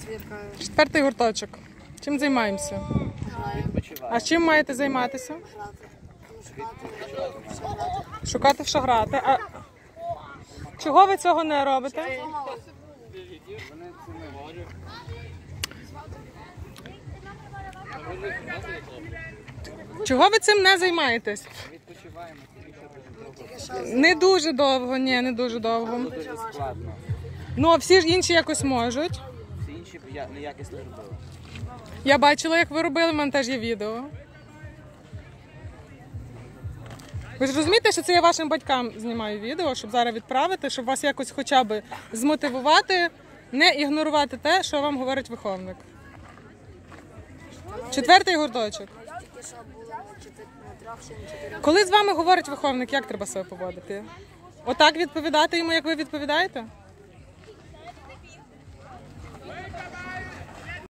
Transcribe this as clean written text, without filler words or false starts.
Четвертий гурточок. Чим займаємося? А чим маєте займатися? Шукати, в що грати. А чого ви цього не робите? Чого ви цим не займаєтесь? Не дуже довго, ні, не дуже довго. Ну, а всі ж інші якось можуть. Всі інші неякісно робили. Я бачила, як ви робили, в мене теж є відео. Ви ж розумієте, що це я вашим батькам знімаю відео, щоб зараз відправити, щоб вас якось хоча б змотивувати, не ігнорувати те, що вам говорить виховник. Четвертий гурточок. Коли з вами говорить виховник, як треба себе поводити? Отак відповідати йому, як ви відповідаєте?